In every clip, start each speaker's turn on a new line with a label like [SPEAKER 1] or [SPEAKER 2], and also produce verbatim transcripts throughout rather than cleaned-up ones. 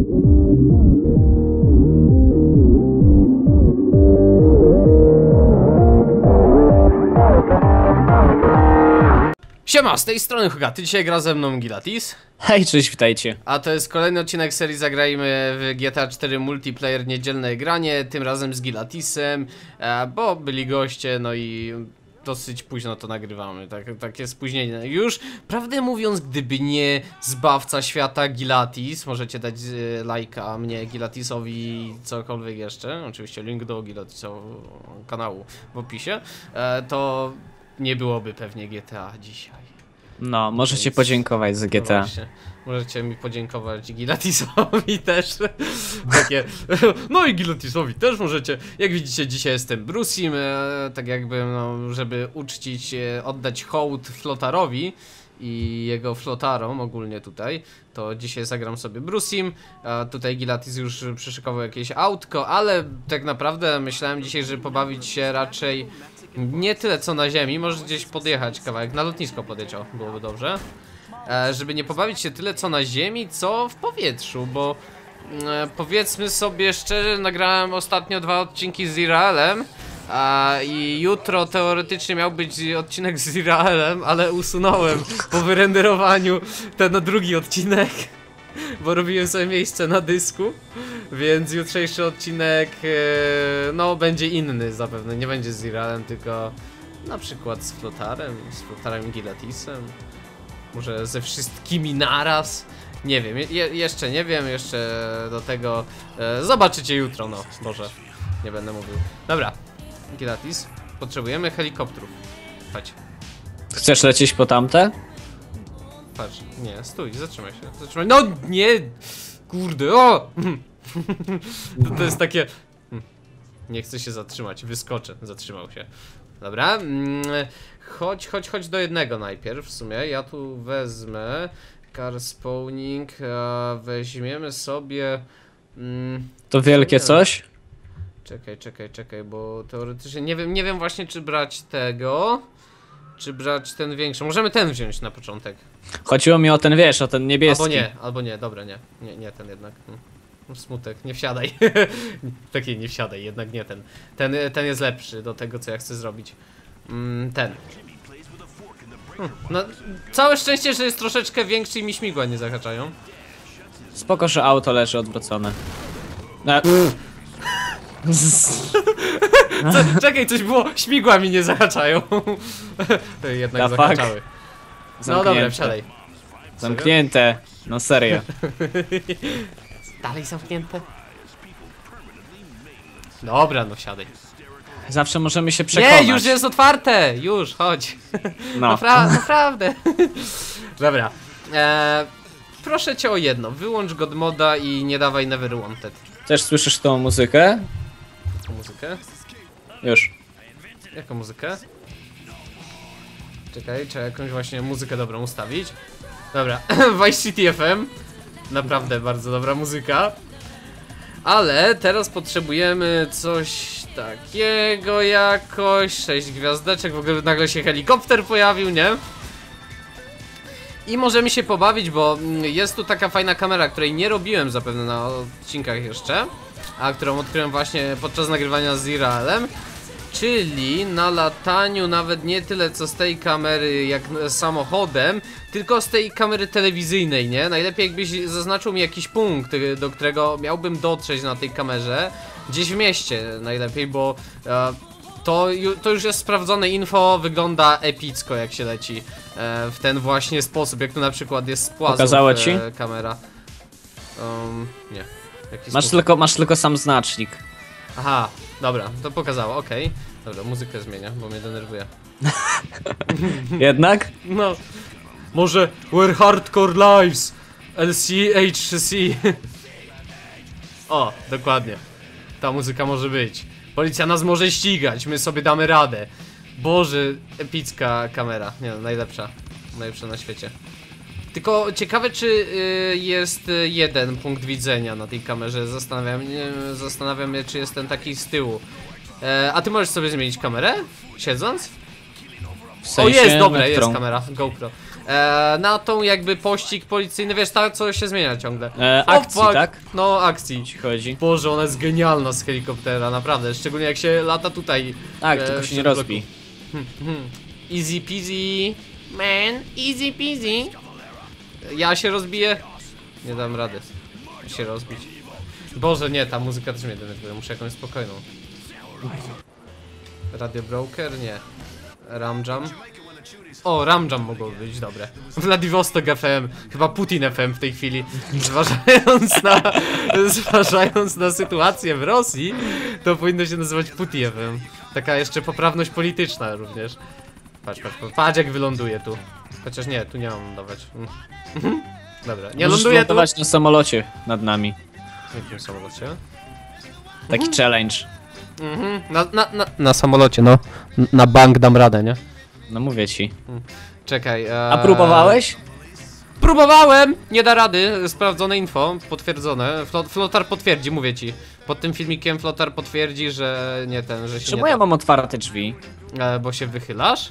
[SPEAKER 1] Siema, z tej strony Hogaty, dzisiaj gra ze mną Gilatis.
[SPEAKER 2] Hej, cześć, witajcie.
[SPEAKER 1] A to jest kolejny odcinek serii Zagrajmy w G T A cztery Multiplayer Niedzielne Granie, tym razem z Gilatisem, bo byli goście, no i dosyć późno to nagrywamy, tak, takie spóźnienie. Już, prawdę mówiąc, gdyby nie zbawca świata Gilatis, możecie dać e, lajka mnie, Gilatisowi, cokolwiek jeszcze, oczywiście link do Gilatisowego kanału w opisie, e, to nie byłoby pewnie G T A dzisiaj.
[SPEAKER 2] No, możecie
[SPEAKER 1] Więc...
[SPEAKER 2] podziękować za G T A.
[SPEAKER 1] No właśnie. Możecie mi podziękować Gilatisowi też. Takie. No i Gilatisowi też możecie. Jak widzicie, dzisiaj jestem Bruce'im, e, tak jakby, no, żeby uczcić, e, oddać hołd Flotarowi i jego flotarom ogólnie tutaj, to dzisiaj zagram sobie Bruce'im. A tutaj Gilatis już przyszykował jakieś autko, ale tak naprawdę myślałem dzisiaj, że pobawić się raczej nie tyle co na ziemi, może gdzieś podjechać kawałek, na lotnisko podjechać, o, byłoby dobrze. E, żeby nie pobawić się tyle co na ziemi, co w powietrzu, bo e, powiedzmy sobie szczerze, nagrałem ostatnio dwa odcinki z Izraelem, a, i jutro teoretycznie miał być odcinek z Izraelem, ale usunąłem po wyrenderowaniu ten drugi odcinek, bo robiłem sobie miejsce na dysku, więc jutrzejszy odcinek e, no będzie inny zapewne, nie będzie z Izraelem, tylko na przykład z Flotarem, z Flotarem i Gilatisem. Może ze wszystkimi naraz. Nie wiem, je, jeszcze nie wiem, jeszcze do tego e, zobaczycie jutro, no, Boże, nie będę mówił. Dobra, Gilatis, potrzebujemy helikopterów. Chodź.
[SPEAKER 2] Chcesz lecieć po tamte?
[SPEAKER 1] Patrz, nie, stój, zatrzymaj się, zatrzymaj, no nie, kurde, o! to, to jest takie, nie chcę się zatrzymać, wyskoczę, zatrzymał się. Dobra, chodź, chodź, chodź do jednego najpierw, w sumie, ja tu wezmę car spawning, a weźmiemy sobie... Mm,
[SPEAKER 2] to wielkie coś?
[SPEAKER 1] Czekaj, czekaj, czekaj, bo teoretycznie nie wiem, nie wiem właśnie czy brać tego, czy brać ten większy, możemy ten wziąć na początek.
[SPEAKER 2] Chodziło mi o ten, wiesz, o ten niebieski.
[SPEAKER 1] Albo nie, albo nie, dobra, nie, nie, nie ten jednak. Smutek, nie wsiadaj. Taki nie wsiadaj, jednak nie ten. Ten, ten jest lepszy do tego, co ja chcę zrobić. Mm, ten. Hmm, no, całe szczęście, że jest troszeczkę większy i mi śmigła nie zahaczają.
[SPEAKER 2] Spoko, że auto leży odwrócone. No.
[SPEAKER 1] Co, czekaj, coś było, śmigła mi nie zahaczają. To jednak
[SPEAKER 2] The
[SPEAKER 1] zahaczały.
[SPEAKER 2] fuck?
[SPEAKER 1] No
[SPEAKER 2] Zamknięte.
[SPEAKER 1] dobra, wsiadaj.
[SPEAKER 2] Zamknięte, no serio.
[SPEAKER 1] Dalej zamknięte? Dobra, no wsiadaj.
[SPEAKER 2] Zawsze możemy się przekonać.
[SPEAKER 1] Nie, już jest otwarte! Już, chodź.
[SPEAKER 2] No.
[SPEAKER 1] Napra naprawdę. Dobra. Eee, proszę cię o jedno. Wyłącz God moda i nie dawaj Never Wanted.
[SPEAKER 2] Też słyszysz tą muzykę?
[SPEAKER 1] Jaką muzykę?
[SPEAKER 2] Już.
[SPEAKER 1] Jaką muzykę? Czekaj, trzeba jakąś właśnie muzykę dobrą ustawić. Dobra, Vice City F M. Naprawdę bardzo dobra muzyka. Ale teraz potrzebujemy coś takiego jakoś. Sześć gwiazdeczek, w ogóle nagle się helikopter pojawił, nie? I możemy się pobawić, bo jest tu taka fajna kamera, której nie robiłem zapewne na odcinkach jeszcze, a którą odkryłem właśnie podczas nagrywania z Izraelem. Czyli na lataniu nawet nie tyle co z tej kamery jak samochodem, tylko z tej kamery telewizyjnej, nie? Najlepiej jakbyś zaznaczył mi jakiś punkt, do którego miałbym dotrzeć na tej kamerze. Gdzieś w mieście najlepiej, bo e, to, to już jest sprawdzone info, wygląda epicko jak się leci e, w ten właśnie sposób, jak tu na przykład jest z płazów.
[SPEAKER 2] Pokazało ci?
[SPEAKER 1] E, kamera. Um, nie. Jaki
[SPEAKER 2] Masz tylko, masz tylko sam znacznik.
[SPEAKER 1] Aha, dobra, to pokazało, okej. Okay. Dobra, muzykę zmienia, bo mnie denerwuje.
[SPEAKER 2] Jednak?
[SPEAKER 1] No. Może We're Hardcore Lives L C H C. O, dokładnie. Ta muzyka może być. Policja nas może ścigać, my sobie damy radę. Boże, epicka kamera. Nie no, najlepsza. Najlepsza na świecie. Tylko ciekawe, czy y, jest jeden punkt widzenia na tej kamerze. Zastanawiam, nie, zastanawiam mnie, czy jest ten taki z tyłu. E, a ty możesz sobie zmienić kamerę? Siedząc?
[SPEAKER 2] W sensie,
[SPEAKER 1] o, jest, dobra, jest
[SPEAKER 2] którą?
[SPEAKER 1] kamera, GoPro. E, na tą jakby pościg policyjny, wiesz, ta co się zmienia ciągle.
[SPEAKER 2] E,
[SPEAKER 1] O,
[SPEAKER 2] akcji,
[SPEAKER 1] fuck.
[SPEAKER 2] tak?
[SPEAKER 1] No, akcji.
[SPEAKER 2] Ci chodzi.
[SPEAKER 1] Boże, ona jest genialna z helikoptera, naprawdę, szczególnie jak się lata tutaj.
[SPEAKER 2] Tak,
[SPEAKER 1] e,
[SPEAKER 2] tylko się nie
[SPEAKER 1] w bloku.
[SPEAKER 2] rozbij.
[SPEAKER 1] Hmm, hmm. Easy peasy, man, easy peasy. Ja się rozbiję. Nie dam rady się rozbić. Boże, nie, ta muzyka też mnie denerwuje, muszę jakąś spokojną. Radio Broker? Nie. Ramjam? O, Ramjam mogło być, dobre. Wladivostok F M, chyba Putin F M w tej chwili. Zważając na, zważając na sytuację w Rosji, to powinno się nazywać Putin F M. Taka jeszcze poprawność polityczna również. Patrz, patrz, patrz, patrz jak wyląduje tu. Chociaż nie, tu nie mam lądować. Mhm. Dobra, nie
[SPEAKER 2] Możesz
[SPEAKER 1] ląduję tu.
[SPEAKER 2] lądować na samolocie nad nami.
[SPEAKER 1] W jakim samolocie?
[SPEAKER 2] Taki challenge.
[SPEAKER 1] Mhm, na, na, na, na samolocie, no. Na bank dam radę, nie?
[SPEAKER 2] No mówię ci.
[SPEAKER 1] Czekaj, ee...
[SPEAKER 2] A próbowałeś?
[SPEAKER 1] Próbowałem! Nie da rady, sprawdzone info, potwierdzone. Flo Flotar potwierdzi, mówię ci. Pod tym filmikiem Flotar potwierdzi, że nie ten, że się
[SPEAKER 2] Czemu
[SPEAKER 1] nie
[SPEAKER 2] ja
[SPEAKER 1] da.
[SPEAKER 2] mam otwarte drzwi?
[SPEAKER 1] E, bo się wychylasz?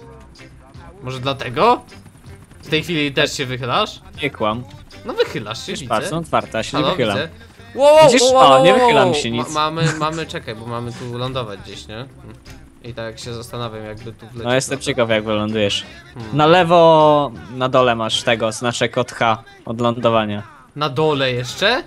[SPEAKER 1] Może dlatego? W tej chwili też się wychylasz?
[SPEAKER 2] Nie kłam.
[SPEAKER 1] No wychylasz się,
[SPEAKER 2] Wiesz,
[SPEAKER 1] widzę.
[SPEAKER 2] patrz, są otwarte, a się nie
[SPEAKER 1] Halo,
[SPEAKER 2] wychylam.
[SPEAKER 1] widzę. Wow,
[SPEAKER 2] Widzisz?
[SPEAKER 1] wow,
[SPEAKER 2] O,
[SPEAKER 1] wow,
[SPEAKER 2] nie
[SPEAKER 1] wow,
[SPEAKER 2] wychylam
[SPEAKER 1] wow.
[SPEAKER 2] się nic.
[SPEAKER 1] Ma mamy, mamy, czekaj, bo mamy tu lądować gdzieś, nie? I tak się zastanawiam, jakby tu wlecieć.
[SPEAKER 2] No jestem
[SPEAKER 1] na to.
[SPEAKER 2] ciekaw jak wylądujesz.
[SPEAKER 1] Hmm.
[SPEAKER 2] Na lewo, na dole masz tego, znaczek od H, od lądowania.
[SPEAKER 1] Na dole jeszcze?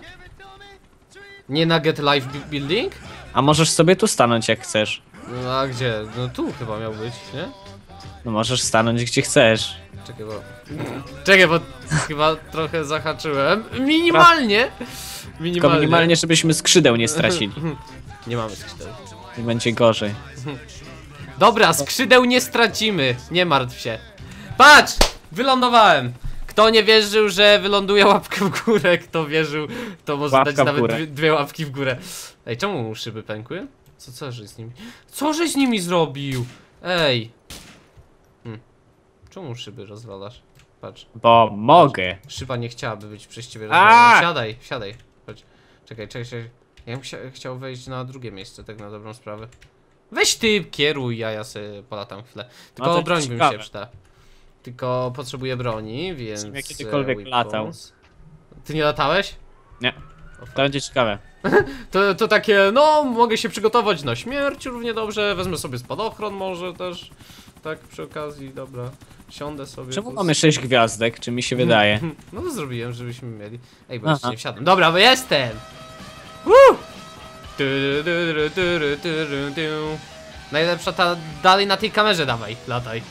[SPEAKER 1] Nie na Get Life Bu- Building?
[SPEAKER 2] A możesz sobie tu stanąć jak chcesz.
[SPEAKER 1] No a gdzie? No tu chyba miał być, nie?
[SPEAKER 2] No możesz stanąć gdzie chcesz.
[SPEAKER 1] Czekaj, bo... Czekaj, bo chyba trochę zahaczyłem. Minimalnie!
[SPEAKER 2] Tylko
[SPEAKER 1] Minimalnie.
[SPEAKER 2] minimalnie, żebyśmy skrzydeł nie stracili.
[SPEAKER 1] Nie mamy skrzydeł.
[SPEAKER 2] I będzie gorzej.
[SPEAKER 1] Dobra, skrzydeł nie stracimy. Nie martw się. Patrz! Wylądowałem! Kto nie wierzył, że wyląduje łapkę w górę, kto wierzył, to może
[SPEAKER 2] Łapka
[SPEAKER 1] dać
[SPEAKER 2] w
[SPEAKER 1] nawet
[SPEAKER 2] górę.
[SPEAKER 1] dwie, dwie łapki w górę. Ej, czemu mu szyby pękły? Co, co żeś z nimi? Co żeś z nimi zrobił? Ej! Hm. Czemu szyby rozwalasz? Patrz.
[SPEAKER 2] Bo mogę.
[SPEAKER 1] Szyba nie chciałaby być przez ciebie
[SPEAKER 2] A!
[SPEAKER 1] rozwalona. Siadaj, siadaj. Chodź. Czekaj, czekaj, czekaj. Ja bym chcia chciał wejść na drugie miejsce, tak na dobrą sprawę. Weź ty, kieruj, ja ja sobie polatam chwilę. Tylko
[SPEAKER 2] No to
[SPEAKER 1] broń by mi
[SPEAKER 2] ciekawe.
[SPEAKER 1] się przyda. Tylko potrzebuję broni, więc...
[SPEAKER 2] Ja kiedykolwiek
[SPEAKER 1] e,
[SPEAKER 2] latał.
[SPEAKER 1] weapons. Ty nie latałeś?
[SPEAKER 2] Nie. To będzie ciekawe.
[SPEAKER 1] To, to takie, no, mogę się przygotować na śmierć równie dobrze, wezmę sobie spadochron może też. Tak, przy okazji, dobra. Siądę sobie.
[SPEAKER 2] Czemu
[SPEAKER 1] tu.
[SPEAKER 2] mamy sześć gwiazdek, czy mi się wydaje?
[SPEAKER 1] No to zrobiłem, żebyśmy mieli. Ej, bo
[SPEAKER 2] Aha.
[SPEAKER 1] jeszcze nie wsiadłem. Dobra, bo jestem! Woo! Tu, tu, tu, tu, tu, tu, tu. Najlepsza ta, dalej na tej kamerze dawaj, lataj.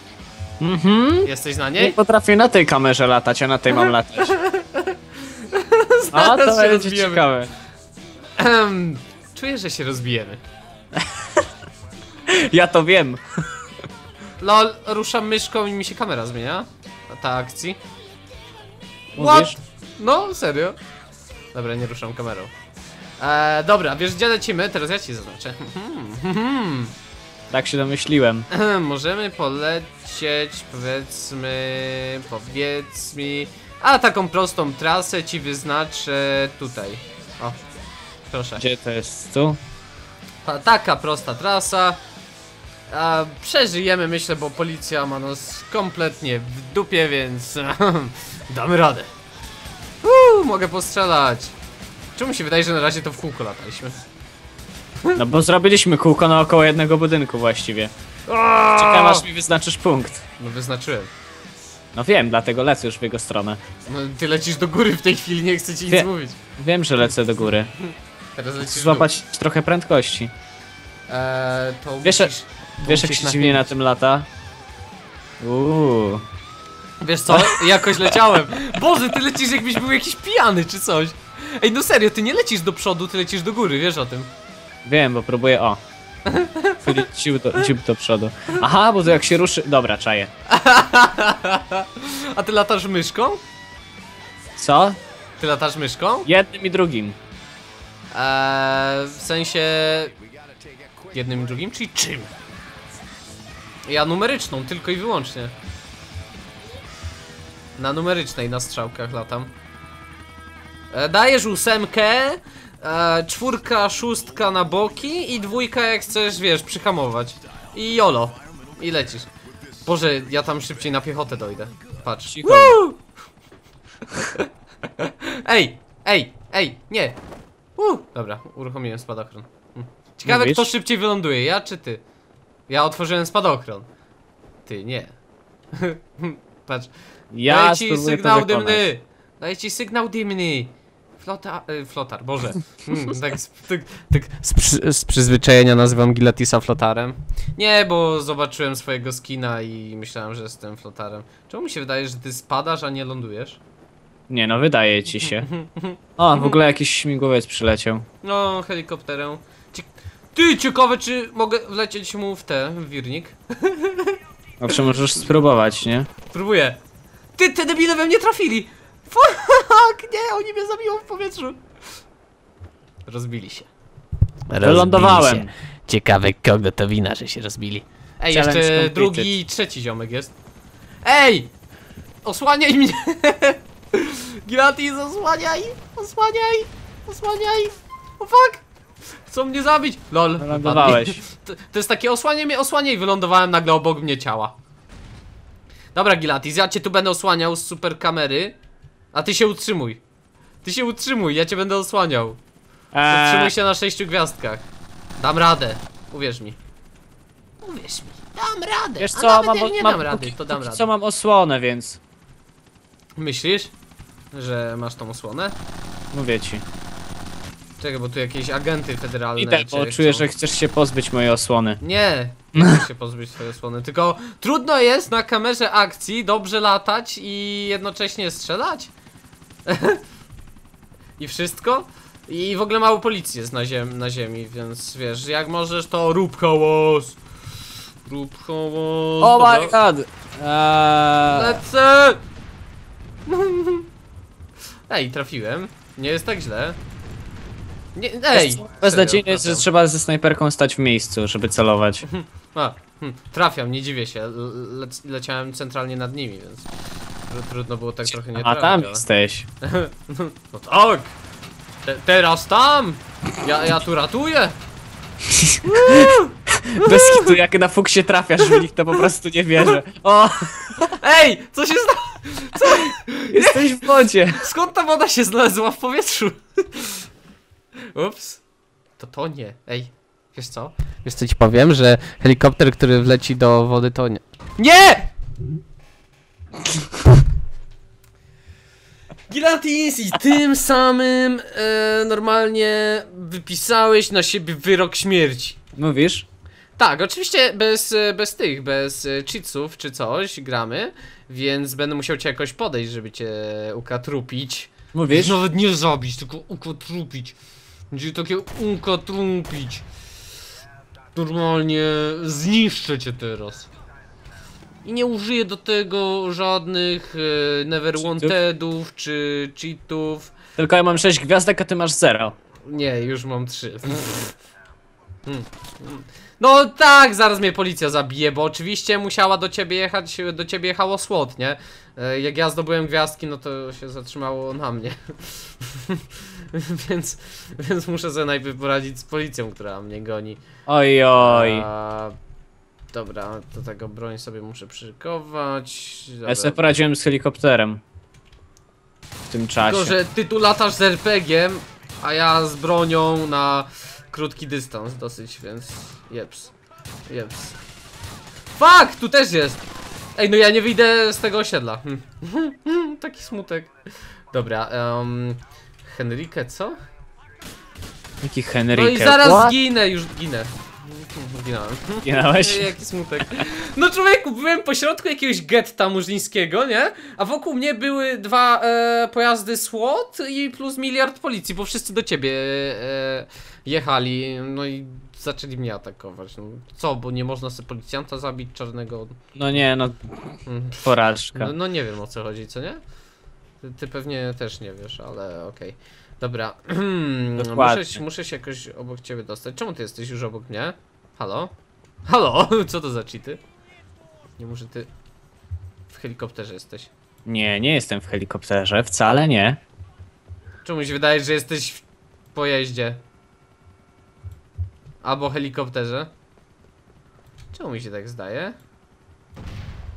[SPEAKER 2] Mhm.
[SPEAKER 1] Jesteś na
[SPEAKER 2] Nie
[SPEAKER 1] niej?
[SPEAKER 2] potrafię na tej kamerze latać, a na tej mam latać. A to
[SPEAKER 1] Zaraz się
[SPEAKER 2] będzie
[SPEAKER 1] rozbijemy.
[SPEAKER 2] ciekawe.
[SPEAKER 1] Ehem, czuję, że się rozbijemy.
[SPEAKER 2] Ja to wiem.
[SPEAKER 1] Lol, ruszam myszką i mi się kamera zmienia. Na ta akcji.
[SPEAKER 2] Mówisz?
[SPEAKER 1] No, serio. Dobra, nie ruszam kamerą. Eee, dobra, wiesz gdzie lecimy? Teraz ja ci zaznaczę. Hmm.
[SPEAKER 2] Tak się domyśliłem.
[SPEAKER 1] Możemy polecieć, powiedzmy, powiedz mi... A taką prostą trasę ci wyznaczę tutaj. O, proszę.
[SPEAKER 2] Gdzie to jest? Tu?
[SPEAKER 1] Ta, taka prosta trasa. A, przeżyjemy, myślę, bo policja ma nas kompletnie w dupie, więc damy radę. Uuu, mogę postrzelać. Czemu mi się wydaje, że na razie to w kółko lataliśmy?
[SPEAKER 2] No bo zrobiliśmy kółko naokoło jednego budynku właściwie. Czekam aż mi wyznaczysz punkt.
[SPEAKER 1] No wyznaczyłem.
[SPEAKER 2] No wiem, dlatego lecę już w jego stronę.
[SPEAKER 1] No, ty lecisz do góry w tej chwili, nie chcę ci nic
[SPEAKER 2] Wie-
[SPEAKER 1] mówić.
[SPEAKER 2] Wiem, że lecę do góry.
[SPEAKER 1] Teraz lecisz
[SPEAKER 2] Chcę
[SPEAKER 1] w dół.
[SPEAKER 2] złapać trochę prędkości.
[SPEAKER 1] Eee, to
[SPEAKER 2] Wiesz,
[SPEAKER 1] musisz, to
[SPEAKER 2] Wiesz jak
[SPEAKER 1] musisz
[SPEAKER 2] się dziwnie na
[SPEAKER 1] nachylić.
[SPEAKER 2] tym lata? Uuu.
[SPEAKER 1] Wiesz co? Jakoś leciałem. Boże, ty lecisz jakbyś był jakiś pijany czy coś. Ej, no serio, ty nie lecisz do przodu, ty lecisz do góry, wiesz o tym.
[SPEAKER 2] Wiem, bo próbuję o. Czyli ciup do, ciup do przodu. Aha, bo to jak się ruszy... Dobra, czaję.
[SPEAKER 1] A ty latasz myszką?
[SPEAKER 2] Co?
[SPEAKER 1] Ty latasz myszką?
[SPEAKER 2] Jednym i drugim.
[SPEAKER 1] Eee, w sensie... Jednym i drugim, czyli czym? Ja numeryczną, tylko i wyłącznie. Na numerycznej, na strzałkach latam. E, dajesz ósemkę, e, czwórka, szóstka na boki i dwójka jak chcesz, wiesz, przyhamować. I jolo. I lecisz. Boże, ja tam szybciej na piechotę dojdę. Patrz.
[SPEAKER 2] Cicho.
[SPEAKER 1] Ej, ej, ej, nie. Uh, dobra, uruchomiłem spadochron. Hm. Ciekawe,
[SPEAKER 2] Mówisz?
[SPEAKER 1] kto szybciej wyląduje, ja czy ty? Ja otworzyłem spadochron. Ty, nie. Patrz.
[SPEAKER 2] Ja
[SPEAKER 1] Daję ci
[SPEAKER 2] spróbuję to
[SPEAKER 1] sygnał
[SPEAKER 2] wykonać.
[SPEAKER 1] dymny. Daję ci sygnał dymny. Flota, y, flotar, boże. Mm, tak, z, tak, tak z, przy, z przyzwyczajenia nazywam Gilatisa flotarem. Nie, bo zobaczyłem swojego skina i myślałem, że jestem flotarem. Czemu mi się wydaje, że ty spadasz, a nie lądujesz?
[SPEAKER 2] Nie no, wydaje ci się. O, w ogóle jakiś śmigłowiec przyleciał.
[SPEAKER 1] No, helikopterem. Cie ty, ciekawe, czy mogę wlecieć mu w te, w wirnik?
[SPEAKER 2] Zawsze możesz spróbować, nie?
[SPEAKER 1] Próbuję. Ty, te debile we mnie trafili! Fuck, nie, oni mnie zabiją w powietrzu. Rozbili się.
[SPEAKER 2] Wylądowałem.
[SPEAKER 1] Rozbili się. Ciekawe, kogo to wina, że się rozbili. Ej,
[SPEAKER 2] Challenge
[SPEAKER 1] jeszcze
[SPEAKER 2] completed.
[SPEAKER 1] drugi, trzeci ziomek jest. Ej! Osłaniaj mnie! Gilatis, osłaniaj! Osłaniaj! Osłaniaj! O fuck! Chcą mnie zabić! Lol.
[SPEAKER 2] Wylądowałeś.
[SPEAKER 1] To, to jest takie osłaniaj mnie, osłaniaj i wylądowałem nagle obok mnie ciała. Dobra, Gilatis, ja cię tu będę osłaniał z super kamery. A ty się utrzymuj. Ty się utrzymuj, ja cię będę osłaniał. Utrzymuj
[SPEAKER 2] Eee,
[SPEAKER 1] się na sześciu gwiazdkach. Dam radę, uwierz mi. Uwierz mi, dam radę.
[SPEAKER 2] wiesz
[SPEAKER 1] A
[SPEAKER 2] co,
[SPEAKER 1] nawet
[SPEAKER 2] mam,
[SPEAKER 1] jak nie
[SPEAKER 2] mam
[SPEAKER 1] dam rady,
[SPEAKER 2] póki,
[SPEAKER 1] to dam
[SPEAKER 2] póki
[SPEAKER 1] radę.
[SPEAKER 2] co mam osłonę, więc
[SPEAKER 1] Myślisz, że masz tą osłonę?
[SPEAKER 2] mówię ci.
[SPEAKER 1] Czekaj, bo tu jakieś agenty federalne.
[SPEAKER 2] Idę, bo
[SPEAKER 1] cię
[SPEAKER 2] czuję,
[SPEAKER 1] chcą-
[SPEAKER 2] że chcesz się pozbyć mojej osłony.
[SPEAKER 1] Nie, nie chcę się pozbyć swojej osłony, tylko trudno jest na kamerze akcji dobrze latać i jednocześnie strzelać. I wszystko. I w ogóle mało policji jest na, ziem na ziemi, więc wiesz, jak możesz, to rób hałas. Rób hałas.
[SPEAKER 2] Oh my
[SPEAKER 1] Dobra.
[SPEAKER 2] god! Eee,
[SPEAKER 1] Lecę! Ej, trafiłem. Nie jest tak źle. Nie, ej!
[SPEAKER 2] beznadziejnie
[SPEAKER 1] serio,
[SPEAKER 2] jest, że
[SPEAKER 1] trafiam.
[SPEAKER 2] trzeba ze snajperką stać w miejscu, żeby celować.
[SPEAKER 1] A, hm, trafiam, nie dziwię się. Le leciałem centralnie nad nimi, więc tr trudno było tak trochę nie
[SPEAKER 2] A
[SPEAKER 1] trafić.
[SPEAKER 2] tam
[SPEAKER 1] ale-
[SPEAKER 2] jesteś.
[SPEAKER 1] No tak! Te teraz tam! Ja, ja tu ratuję!
[SPEAKER 2] Bez kitu, jak na fuksie trafiasz w nich, to po prostu nie wierzę. O,
[SPEAKER 1] Ej! Co się stało?
[SPEAKER 2] jesteś w wodzie.
[SPEAKER 1] Skąd ta woda się znalazła w powietrzu? Ups. To to nie. Ej, wiesz co? Wiesz co ci powiem, że helikopter, który wleci do wody to nie. Nie! Gilatis i tym samym e, normalnie wypisałeś na siebie wyrok śmierci.
[SPEAKER 2] Mówisz?
[SPEAKER 1] Tak, oczywiście bez, e, bez tych, bez e, cheatsów czy coś gramy, więc będę musiał cię jakoś podejść, żeby cię ukatrupić.
[SPEAKER 2] Mówisz?
[SPEAKER 1] Nawet nie zabić, tylko ukatrupić. Będzie takie ukatrupić. Normalnie zniszczę cię teraz. I nie użyję do tego żadnych e, Never Wantedów czy cheatów.
[SPEAKER 2] Tylko ja mam sześć gwiazdek, a ty masz zero.
[SPEAKER 1] Nie, już mam trzy. Hmm. No tak, zaraz mnie policja zabije, bo oczywiście musiała do ciebie jechać, do ciebie jechało SWAT, nie? E, Jak ja zdobyłem gwiazdki, no to się zatrzymało na mnie. więc, więc muszę sobie najpierw poradzić z policją, która mnie goni.
[SPEAKER 2] Oj, oj.
[SPEAKER 1] A, dobra, do tego broń sobie muszę przykować. Dobra.
[SPEAKER 2] Ja sobie poradziłem z helikopterem. W tym czasie.
[SPEAKER 1] Tylko, że ty tu latasz z er pe gie em, a ja z bronią na krótki dystans dosyć, więc jeps. Jeps. Fuck! Tu też jest! Ej, no ja nie wyjdę z tego osiedla. Hmm. Taki smutek. Dobra, um, Henrykę, co?
[SPEAKER 2] Jaki Henrykę?
[SPEAKER 1] No i zaraz
[SPEAKER 2] What?
[SPEAKER 1] zginę, już ginę. Zginąłem.
[SPEAKER 2] Zginąłeś?
[SPEAKER 1] Ej, jaki smutek. No człowieku, byłem pośrodku jakiegoś getta murzyńskiego, nie? A wokół mnie były dwa e, pojazdy SWAT i plus miliard policji, bo wszyscy do ciebie e, jechali. No i zaczęli mnie atakować. No, co, bo nie można sobie policjanta zabić czarnego?
[SPEAKER 2] No nie, no
[SPEAKER 1] Mm.
[SPEAKER 2] porażka.
[SPEAKER 1] No, no nie wiem, o co chodzi, co nie? Ty, ty pewnie też nie wiesz, ale okej. Dobra,
[SPEAKER 2] Dokładnie.
[SPEAKER 1] muszę, muszę się jakoś obok ciebie dostać. Czemu ty jesteś już obok mnie? Halo? Halo? Co to za cheaty? Nie może ty w helikopterze jesteś.
[SPEAKER 2] Nie, nie jestem w helikopterze, wcale nie.
[SPEAKER 1] Czemu mi się wydaje, że jesteś w pojeździe? Albo helikopterze? Czemu mi się tak zdaje?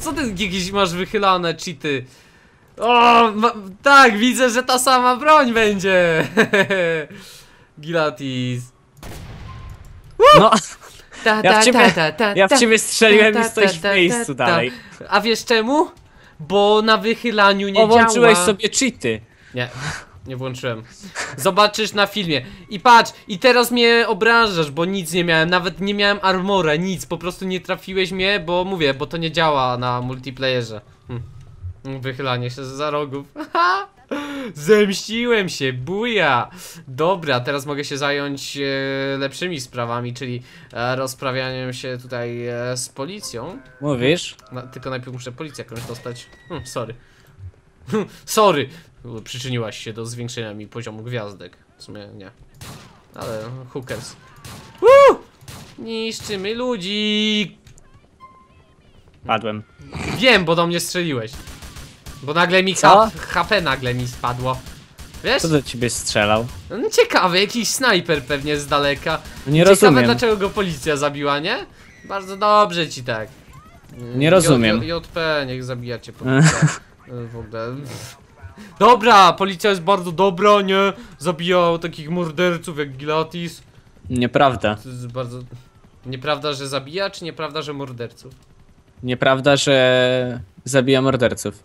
[SPEAKER 1] co ty jakieś masz wychylane cheaty? O, ma, tak, widzę, że ta sama broń będzie. Gilatis.
[SPEAKER 2] No,
[SPEAKER 1] Ta,
[SPEAKER 2] ja w ciebie,
[SPEAKER 1] ta, ta,
[SPEAKER 2] ja w
[SPEAKER 1] ta,
[SPEAKER 2] ciebie strzeliłem
[SPEAKER 1] ta,
[SPEAKER 2] i
[SPEAKER 1] ta,
[SPEAKER 2] stoisz
[SPEAKER 1] ta,
[SPEAKER 2] w
[SPEAKER 1] ta,
[SPEAKER 2] miejscu
[SPEAKER 1] ta.
[SPEAKER 2] dalej.
[SPEAKER 1] A wiesz czemu? Bo na wychylaniu nie
[SPEAKER 2] O, włączyłeś
[SPEAKER 1] działa.
[SPEAKER 2] sobie cheaty.
[SPEAKER 1] Nie, nie włączyłem. Zobaczysz na filmie. I patrz, i teraz mnie obrażasz, bo nic nie miałem, nawet nie miałem armora, nic, po prostu nie trafiłeś mnie, bo mówię, bo to nie działa na multiplayerze. Hm. Wychylanie się za rogów. Zemściłem się, buja. Dobra, teraz mogę się zająć e, lepszymi sprawami, czyli e, rozprawianiem się tutaj e, z policją.
[SPEAKER 2] Mówisz?
[SPEAKER 1] No, tylko najpierw muszę policję jakąś dostać. Hm, sorry. Sorry. Przyczyniłaś się do zwiększenia mi poziomu gwiazdek. W sumie nie. Ale hookers. Woo! Niszczymy ludzi.
[SPEAKER 2] Padłem.
[SPEAKER 1] Wiem, bo do mnie strzeliłeś. Bo nagle mi
[SPEAKER 2] Co?
[SPEAKER 1] H P nagle mi spadło. Wiesz?
[SPEAKER 2] Kto do ciebie strzelał?
[SPEAKER 1] No, ciekawe, jakiś snajper pewnie z daleka.
[SPEAKER 2] Nie
[SPEAKER 1] Ciekawe,
[SPEAKER 2] rozumiem.
[SPEAKER 1] dlaczego go policja zabiła, nie? Bardzo dobrze ci tak.
[SPEAKER 2] Nie rozumiem.
[SPEAKER 1] J J P, niech zabijacie policja. W ogóle. Dobra, policja jest bardzo dobra, nie? Zabijał takich morderców jak Gilatis.
[SPEAKER 2] Nieprawda.
[SPEAKER 1] To jest bardzo... Nieprawda, że zabija, czy nieprawda, że morderców?
[SPEAKER 2] Nieprawda, że zabija morderców.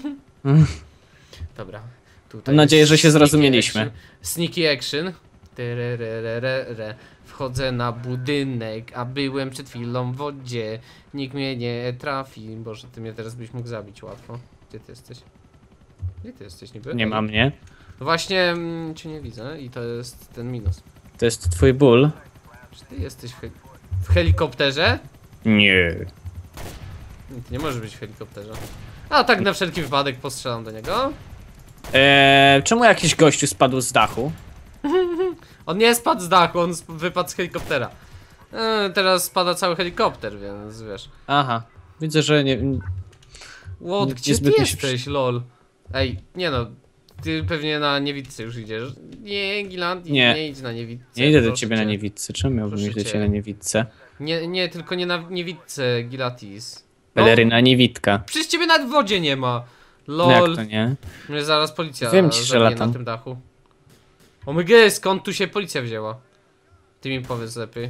[SPEAKER 1] Dobra. Tutaj
[SPEAKER 2] Mam nadzieję, że się
[SPEAKER 1] sneaky
[SPEAKER 2] zrozumieliśmy.
[SPEAKER 1] action. Sneaky action. Tererererere. Wchodzę na budynek, a byłem przed chwilą w wodzie. Nikt mnie nie trafi. Boże, ty mnie teraz byś mógł zabić łatwo. Gdzie ty jesteś? Gdzie ty jesteś niby?
[SPEAKER 2] Nie ma mnie.
[SPEAKER 1] No właśnie, mm, cię nie widzę i to jest ten minus.
[SPEAKER 2] To jest twój ból.
[SPEAKER 1] Czy ty jesteś w, he w helikopterze?
[SPEAKER 2] Nie.
[SPEAKER 1] Ty nie możesz być w helikopterze. A tak na wszelki wypadek postrzelam do niego.
[SPEAKER 2] Eee, czemu jakiś gościu spadł z dachu?
[SPEAKER 1] On nie spadł z dachu, on sp wypadł z helikoptera. E, teraz spada cały helikopter, więc wiesz.
[SPEAKER 2] Aha. Widzę, że nie...
[SPEAKER 1] Łot,
[SPEAKER 2] Nie-
[SPEAKER 1] gdzie ty
[SPEAKER 2] niezbytnio się
[SPEAKER 1] jesteś, lol? Ej, nie no. Ty pewnie na niewidce już idziesz. Nie, Giland, nie,
[SPEAKER 2] Nie.
[SPEAKER 1] nie idź na niewidce.
[SPEAKER 2] Nie idę do
[SPEAKER 1] proszę
[SPEAKER 2] ciebie
[SPEAKER 1] cię.
[SPEAKER 2] na niewidce. Czemu miałbym
[SPEAKER 1] Proszę
[SPEAKER 2] iść do
[SPEAKER 1] cię.
[SPEAKER 2] ciebie na niewidce?
[SPEAKER 1] Nie, nie, tylko nie na niewidce, Gilatis.
[SPEAKER 2] Peleryna niewidka.
[SPEAKER 1] Przecież ciebie nawet w wodzie nie ma.
[SPEAKER 2] No jak
[SPEAKER 1] Lol.
[SPEAKER 2] to nie?
[SPEAKER 1] Mnie zaraz policja
[SPEAKER 2] Wiem ci, że
[SPEAKER 1] zabije
[SPEAKER 2] latam.
[SPEAKER 1] na tym dachu. O my god, skąd tu się policja wzięła? Ty mi powiedz lepiej.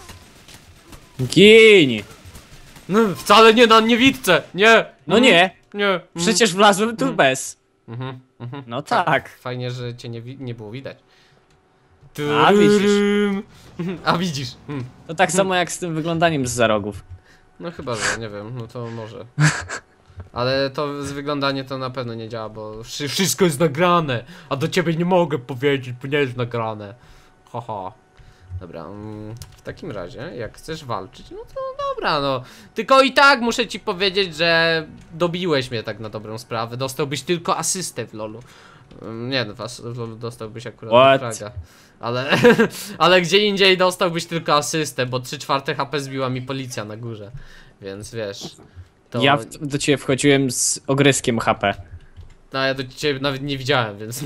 [SPEAKER 2] Gin!
[SPEAKER 1] No, wcale nie na niewidce, nie!
[SPEAKER 2] No
[SPEAKER 1] Mhm.
[SPEAKER 2] nie!
[SPEAKER 1] Nie. Mhm.
[SPEAKER 2] Przecież wlazłem tu bez.
[SPEAKER 1] Mhm, mhm.
[SPEAKER 2] No tak.
[SPEAKER 1] Fajnie, że cię nie, wi nie było widać.
[SPEAKER 2] A, widzisz.
[SPEAKER 1] Tururym. A widzisz. Hmm.
[SPEAKER 2] To tak samo jak z tym wyglądaniem z za rogów.
[SPEAKER 1] No chyba, że nie wiem, no to może. Ale to z wyglądanie to na pewno nie działa, bo wszy- wszystko jest nagrane, a do ciebie nie mogę powiedzieć, bo nie jest nagrane. Haha. Dobra, mm, w takim razie, jak chcesz walczyć, no to dobra, no. Tylko i tak muszę ci powiedzieć, że dobiłeś mnie tak na dobrą sprawę. Dostałbyś tylko asystę w lolu. Mm, Nie no, was- w lolu dostałbyś akurat
[SPEAKER 2] What?
[SPEAKER 1] fraga. Ale, ale gdzie indziej dostałbyś tylko asystę, bo trzy czwarte H P zbiła mi policja na górze. Więc wiesz. To...
[SPEAKER 2] Ja w, do ciebie wchodziłem z ogryskiem H P.
[SPEAKER 1] No ja do ciebie nawet nie widziałem, więc...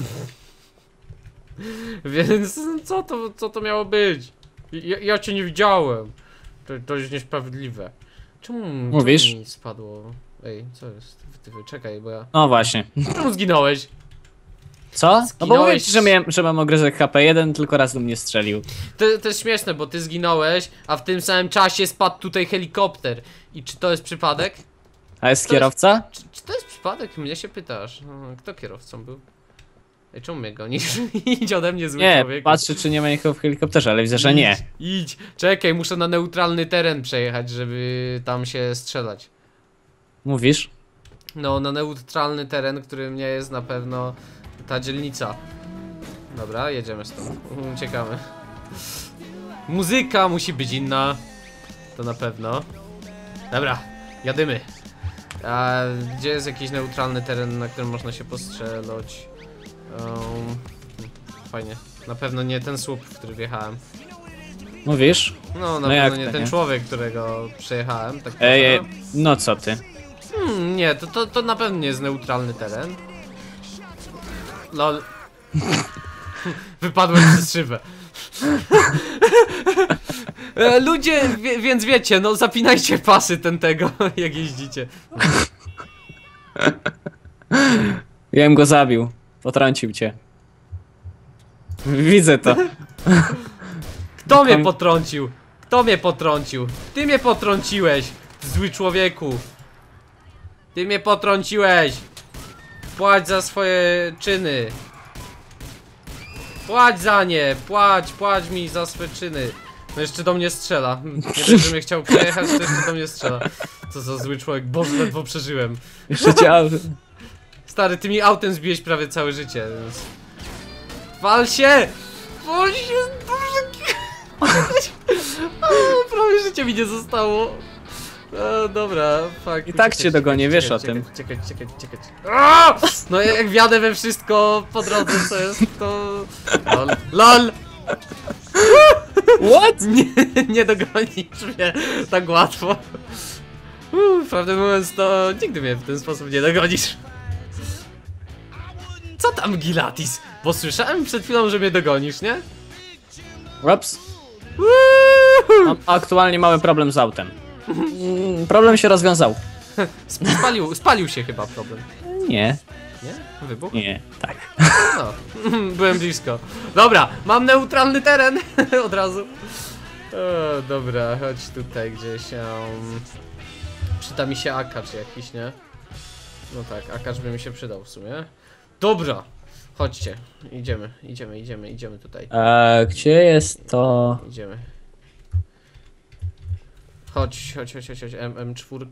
[SPEAKER 1] Więc co to, co to miało być? Ja, ja cię nie widziałem. To, to jest niesprawiedliwe. Czemu,
[SPEAKER 2] Mówisz?
[SPEAKER 1] czemu mi spadło? Ej, co jest? Ty, ty, czekaj, bo ja...
[SPEAKER 2] No właśnie.
[SPEAKER 1] Czemu zginąłeś?
[SPEAKER 2] Co? No bo
[SPEAKER 1] Zginąłeś-
[SPEAKER 2] mówię ci, że, miałem, że mam ogryzek H P jeden, tylko raz do mnie strzelił.
[SPEAKER 1] To, to jest śmieszne, bo ty zginąłeś, a w tym samym czasie spadł tutaj helikopter. I czy to jest przypadek?
[SPEAKER 2] A jest
[SPEAKER 1] To
[SPEAKER 2] kierowca?
[SPEAKER 1] Czy, czy to jest przypadek? Mnie się pytasz. No, kto kierowcą był? Ej, czemu mnie gonisz? Idź ode mnie, zły
[SPEAKER 2] Nie,
[SPEAKER 1] człowieku.
[SPEAKER 2] patrzę czy nie ma nikogo w helikopterze, ale widzę, że nie.
[SPEAKER 1] Idź, idź, czekaj, muszę na neutralny teren przejechać, żeby tam się strzelać.
[SPEAKER 2] Mówisz?
[SPEAKER 1] No, na neutralny teren, którym nie jest na pewno ta dzielnica. Dobra, jedziemy stąd. Uciekamy. Muzyka musi być inna. To na pewno. Dobra, jadymy. A gdzie jest jakiś neutralny teren, na którym można się postrzelać? Um, fajnie. Na pewno nie ten słup, w który wjechałem.
[SPEAKER 2] Mówisz?
[SPEAKER 1] No, na
[SPEAKER 2] No jak
[SPEAKER 1] pewno nie
[SPEAKER 2] to,
[SPEAKER 1] ten
[SPEAKER 2] nie?
[SPEAKER 1] człowiek, którego przejechałem. Tak
[SPEAKER 2] Ej, ej,
[SPEAKER 1] trochę.
[SPEAKER 2] no co ty?
[SPEAKER 1] Hmm, nie, to, to, to na pewno nie jest neutralny teren. Lol. Wypadłem przez szybę. E, ludzie, wie, więc wiecie, no zapinajcie pasy ten tego, jak jeździcie.
[SPEAKER 2] Ja bym go zabił. Potrącił cię. Widzę to.
[SPEAKER 1] Kto mnie potrącił? Kto mnie potrącił? Ty mnie potrąciłeś, zły człowieku. Ty mnie potrąciłeś. Płać za swoje czyny. Płać za nie, płać, płać mi za swoje czyny. No jeszcze do mnie strzela. Nie wiem, że mnie chciał przejechać, to jeszcze do mnie strzela. Co za zły człowiek, Boże, ledwo przeżyłem.
[SPEAKER 2] Jeszcze cię...
[SPEAKER 1] Stary, ty mi autem zbiłeś prawie całe życie, więc... Wal się! Wal się! Boże! O, prawie życie mi nie zostało. No dobra, fuck.
[SPEAKER 2] I tak cię dogonię, wiesz o tym.
[SPEAKER 1] Czekaj, czekaj, czekaj. A! No jak wjadę we wszystko po drodze, co jest, to... LOL! LOL!
[SPEAKER 2] What?
[SPEAKER 1] Nie, nie dogonisz mnie tak łatwo. Uff, prawdę mówiąc, to nigdy mnie w ten sposób nie dogonisz. Co tam, Gilatis? Bo słyszałem przed chwilą, że mnie dogonisz, nie?
[SPEAKER 2] Ups. Mam aktualnie mały problem z autem. Mm, Problem się rozwiązał.
[SPEAKER 1] Spalił, spalił się chyba problem.
[SPEAKER 2] Nie.
[SPEAKER 1] Nie? Wybuch?
[SPEAKER 2] Nie, tak.
[SPEAKER 1] No, byłem blisko. Dobra, mam neutralny teren od razu. O, dobra, chodź tutaj gdzieś. Um, przyda mi się akacz jakiś, nie? No tak, akacz by mi się przydał w sumie. Dobra, chodźcie. Idziemy, idziemy, idziemy, idziemy tutaj.
[SPEAKER 2] A gdzie jest to?
[SPEAKER 1] Idziemy. Chodź, chodź, chodź, chodź, chodź. M cztery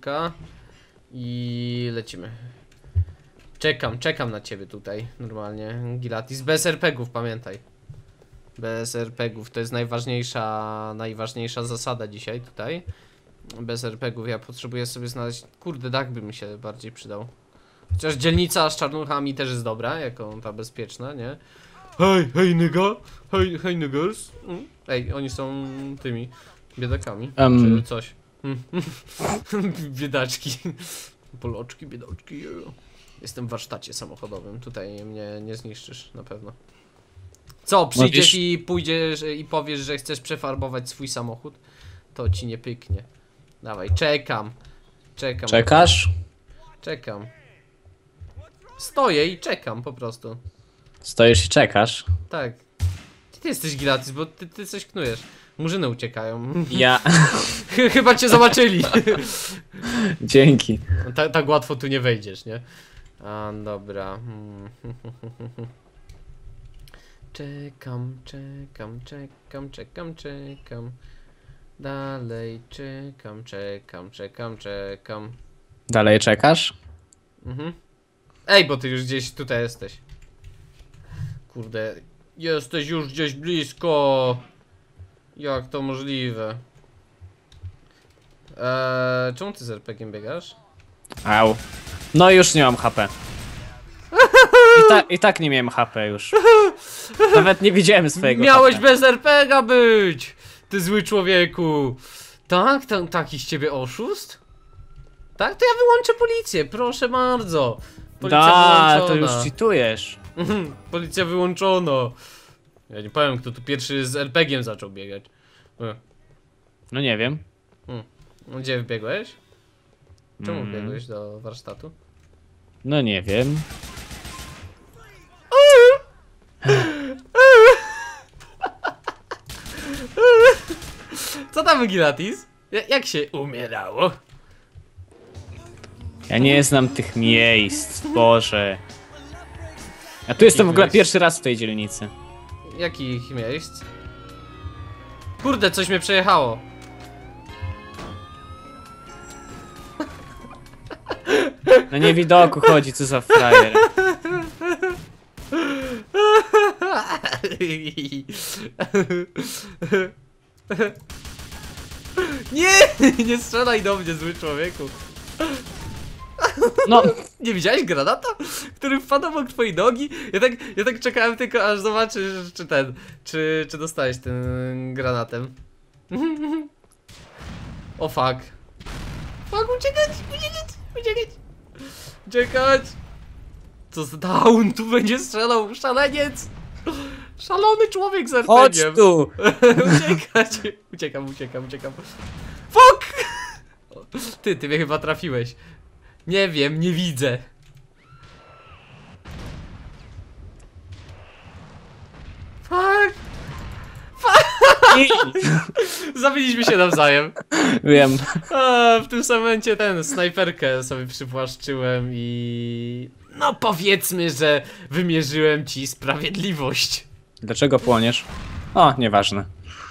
[SPEAKER 1] i lecimy. Czekam, czekam na ciebie tutaj, normalnie, Gilatis. Bez er pe gów, pamiętaj. Bez er pe gów, to jest najważniejsza, najważniejsza zasada dzisiaj tutaj. Bez er pe gów, ja potrzebuję sobie znaleźć, kurde, dach by mi się bardziej przydał. Chociaż dzielnica z czarnuchami też jest dobra, jako ta bezpieczna, nie? Hej, hej nigga, hej, hej niggers. Mm. Ej, oni są tymi biedakami,
[SPEAKER 2] Um.
[SPEAKER 1] czy coś. Biedaczki. Poloczki, biedaczki. Jestem w warsztacie samochodowym, tutaj mnie nie zniszczysz na pewno. Co, przyjdziesz
[SPEAKER 2] Mówisz...
[SPEAKER 1] i pójdziesz i powiesz, że chcesz przefarbować swój samochód? To ci nie pyknie. Dawaj, czekam. Czekam.
[SPEAKER 2] Czekasz?
[SPEAKER 1] Czekam. Stoję i czekam po prostu.
[SPEAKER 2] Stoisz i czekasz?
[SPEAKER 1] Tak. Gdzie ty jesteś, Gilatis, bo ty, ty coś knujesz. Murzyny uciekają.
[SPEAKER 2] Ja.
[SPEAKER 1] Chyba cię zobaczyli.
[SPEAKER 2] Dzięki.
[SPEAKER 1] Tak, tak łatwo tu nie wejdziesz, nie? A, dobra. Czekam, czekam, czekam, czekam, czekam. Dalej czekam, czekam, czekam, czekam.
[SPEAKER 2] Dalej czekasz?
[SPEAKER 1] Mhm. Ej, bo ty już gdzieś tutaj jesteś. Kurde, jesteś już gdzieś blisko. Jak to możliwe? Eee, czemu ty z er pe giem biegasz?
[SPEAKER 2] Au. No już nie mam ha pe. I, ta, I tak nie miałem ha pe już. Nawet nie widziałem swojego
[SPEAKER 1] Miałeś
[SPEAKER 2] ha pe.
[SPEAKER 1] bez er pe ga być! Ty zły człowieku! Tak? Ta, taki z ciebie oszust? Tak? To ja wyłączę policję, proszę bardzo. Policja
[SPEAKER 2] Da, to
[SPEAKER 1] wyłączona.
[SPEAKER 2] już cheatujesz.
[SPEAKER 1] Policja wyłączono. Ja nie powiem, kto tu pierwszy z er pe giem zaczął biegać. E.
[SPEAKER 2] No nie wiem.
[SPEAKER 1] Gdzie wbiegłeś? Czemu
[SPEAKER 2] Mm.
[SPEAKER 1] wbiegłeś do warsztatu?
[SPEAKER 2] No nie wiem.
[SPEAKER 1] Co tam, Gilatis? Ja- Jak się umierało?
[SPEAKER 2] Ja nie znam tych miejsc, Boże. Ja tu jestem w ogóle
[SPEAKER 1] miejsc?
[SPEAKER 2] pierwszy raz w tej dzielnicy.
[SPEAKER 1] Jakich miejsc? Kurde, coś mnie przejechało.
[SPEAKER 2] Na niewidoku chodzi, co za frajer.
[SPEAKER 1] Nie! Nie strzelaj do mnie, zły człowieku.
[SPEAKER 2] No,
[SPEAKER 1] Nie widziałeś granata, który wpadł obok twojej nogi? Ja tak, ja tak czekałem tylko, aż zobaczysz, czy ten, czy, czy dostałeś tym granatem. O fuck. Fuck, uciekać, uciekać, uciekać. Uciekać. Co za down, tu będzie strzelał, szaleniec. Szalony człowiek z
[SPEAKER 2] Chodź
[SPEAKER 1] erpegiem.
[SPEAKER 2] tu!
[SPEAKER 1] Uciekać. Uciekam, uciekam, uciekam. Fuck! Ty, ty mnie chyba trafiłeś. Nie wiem, nie widzę. Fuck!
[SPEAKER 2] I...
[SPEAKER 1] Zabiliśmy się nawzajem.
[SPEAKER 2] Wiem.
[SPEAKER 1] A, w tym samym momencie ten snajperkę sobie przypłaszczyłem i... No powiedzmy, że wymierzyłem ci sprawiedliwość.
[SPEAKER 2] Dlaczego płoniesz? O, nieważne.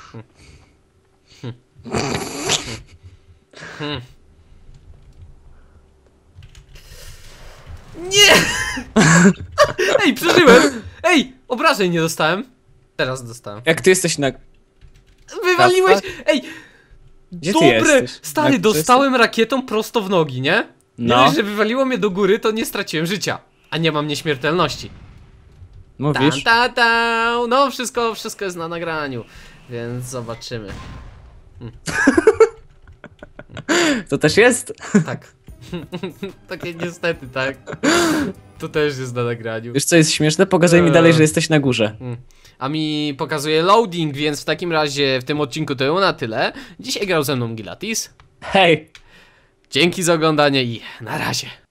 [SPEAKER 1] Nie! Ej, przeżyłem! Ej, obrażeń nie dostałem. Teraz dostałem.
[SPEAKER 2] Jak ty jesteś na...
[SPEAKER 1] Wywaliłeś! Ej!
[SPEAKER 2] Gdzie ty
[SPEAKER 1] Dobre!
[SPEAKER 2] jesteś?
[SPEAKER 1] Stary,
[SPEAKER 2] Na-
[SPEAKER 1] dostałem rakietą prosto w nogi, nie? Nie
[SPEAKER 2] No.
[SPEAKER 1] dość, że wywaliło mnie do góry, to nie straciłem życia. A nie mam nieśmiertelności.
[SPEAKER 2] Mówisz?
[SPEAKER 1] Ta, ta, ta. No, wszystko, wszystko jest na nagraniu. Więc zobaczymy.
[SPEAKER 2] To też jest?
[SPEAKER 1] Tak. Takie niestety, tak. To też jest na nagraniu.
[SPEAKER 2] Wiesz co jest śmieszne? Pokazuj mi
[SPEAKER 1] Eee.
[SPEAKER 2] dalej, że jesteś na górze.
[SPEAKER 1] A mi pokazuje loading, więc w takim razie w tym odcinku to na tyle. Dzisiaj grał ze mną Gilatis.
[SPEAKER 2] Hej!
[SPEAKER 1] Dzięki za oglądanie i na razie.